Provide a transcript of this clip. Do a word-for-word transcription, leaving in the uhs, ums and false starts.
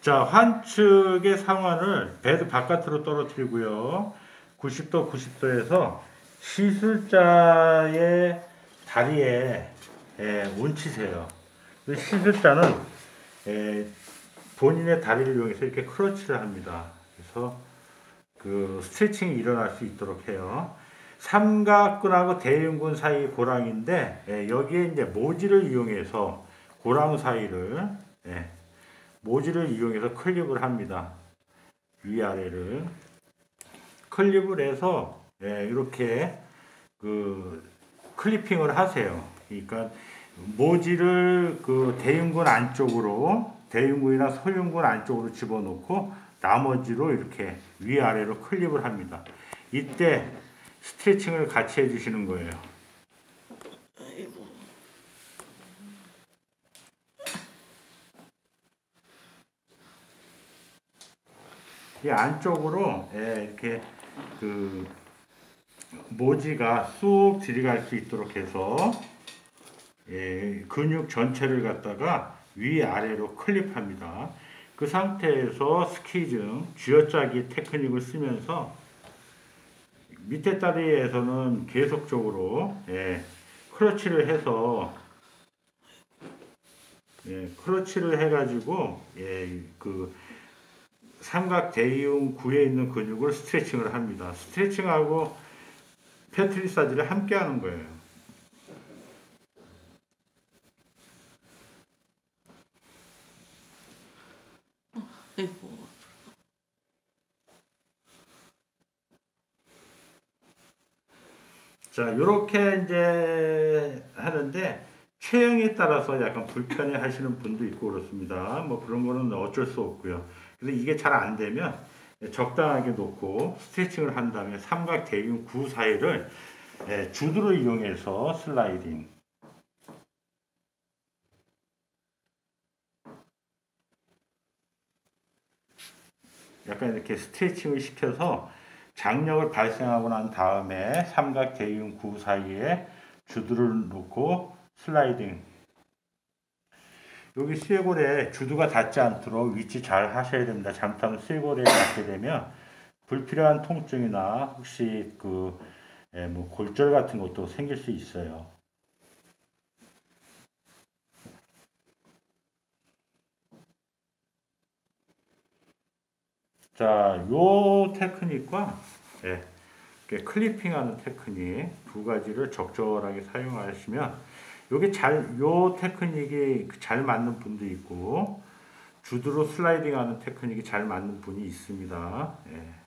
자, 환측의 상완을 베드 바깥으로 떨어뜨리고요. 구십 도, 구십 도에서 시술자의 다리에 예, 얹히세요. 시술자는 예, 본인의 다리를 이용해서 이렇게 크러치를 합니다. 그래서 그 스트레칭이 일어날 수 있도록 해요. 삼각근하고 대흉근 사이 고랑인데 예, 여기에 이제 모지를 이용해서 고랑 사이를 예, 모지를 이용해서 클립을 합니다. 위아래를 클립을 해서 예, 이렇게 그 클리핑을 하세요. 그러니까 모지를 그 대흉근 안쪽으로 대흉근이나 소흉근 안쪽으로 집어넣고 나머지로 이렇게 위아래로 클립을 합니다. 이때 스트레칭을 같이 해주시는 거예요. 이 안쪽으로 예, 이렇게 그 모지가 쑥 들어갈 수 있도록 해서 예, 근육 전체를 갖다가 위아래로 클립합니다. 그 상태에서 스키징, 쥐어짜기 테크닉을 쓰면서 밑에 다리에서는 계속적으로 예, 크러치를 해서 예, 크러치를 해가지고 예, 그 삼각 대흉구에 있는 근육을 스트레칭을 합니다. 스트레칭하고 페트리사지를 함께 하는 거예요. 자, 요렇게 이제 하는데 체형에 따라서 약간 불편해 하시는 분도 있고 그렇습니다. 뭐 그런 거는 어쩔 수 없고요. 그래서 이게 잘 안 되면 적당하게 놓고 스트레칭을 한 다음에 삼각 대흉 구 사이를 주드를 이용해서 슬라이딩. 약간 이렇게 스트레칭을 시켜서 장력을 발생하고 난 다음에 삼각 대흉 구 사이에 주드를 놓고 슬라이딩. 여기 쇄골에 주드가 닿지 않도록 위치 잘 하셔야 됩니다. 잘못하면 쇄골에 닿게 되면 불필요한 통증이나 혹시 그 예, 뭐 골절 같은 것도 생길 수 있어요. 자, 요 테크닉과 예, 클리핑하는 테크닉 두 가지를 적절하게 사용하시면 요게 잘, 요 테크닉이 잘 맞는 분도 있고 주드로 슬라이딩하는 테크닉이 잘 맞는 분이 있습니다. 예.